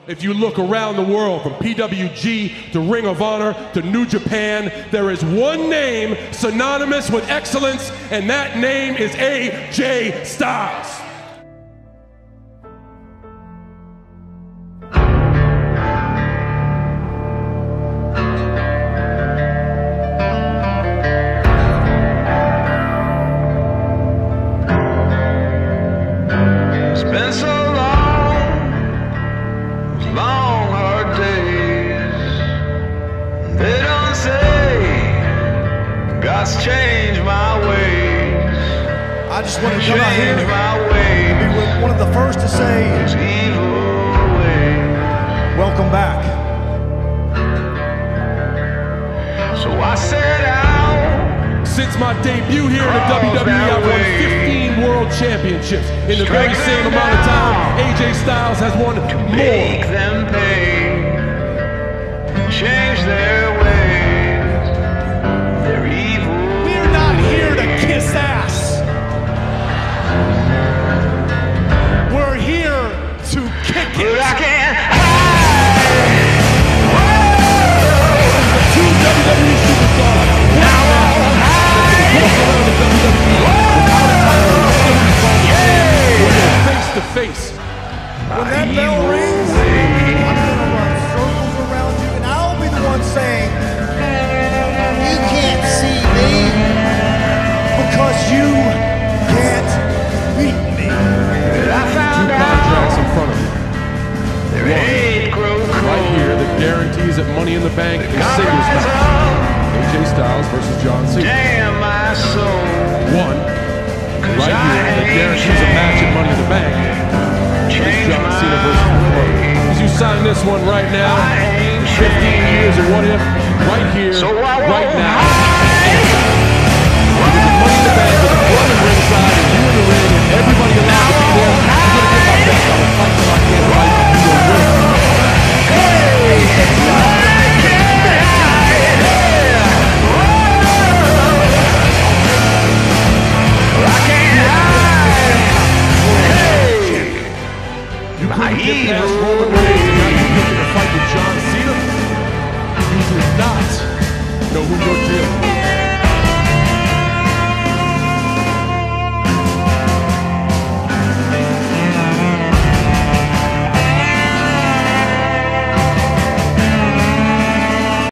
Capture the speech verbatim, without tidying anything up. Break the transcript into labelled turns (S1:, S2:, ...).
S1: If you look around the world, from P W G to Ring of Honor to New Japan, there is one name synonymous with excellence, and that name is A J Styles.
S2: It's been so long, hard days. They don't say God's changed my ways.
S3: I just want to come out here
S2: Changed my
S3: and
S2: ways.
S3: be one of the first to say,
S2: It's evil ways.
S3: welcome back.
S2: So I set out.
S1: Since my debut here in the W W E, I've won fifteen world championships. In the very same amount of time, A J Styles has won
S2: Make
S1: more.
S2: them pay. Change their ways. They're evil.
S3: We're not here to kiss ass. We're here to kick
S2: But
S3: it.
S2: I can't hide.
S1: The two W W E superstars.
S2: I won't hide.
S1: Walk around the W W E without a title, still responsible. We're going face to face.
S3: When that bell rings, I'm gonna run circles around you, and I'll be the one saying, you can't see me because you can't beat me.
S2: I
S1: Two
S2: found
S1: contracts in
S2: out
S1: front of me.
S2: their hate grow
S1: Right
S2: cold.
S1: here, that guarantees that Money in the Bank is
S2: God
S1: singles
S2: rise
S1: match.
S2: up.
S1: A J Styles versus John Cena.
S2: Damn my soul.
S1: One. Right here, that guarantees a match at Money in the Bank.
S2: Change
S1: John Cena versus
S2: my
S1: the Club.
S2: ways.
S1: As you sign this one right now,
S2: I ain't
S1: fifteen years or what if, right here,
S2: So I
S1: right
S2: won't
S1: now,
S2: hide.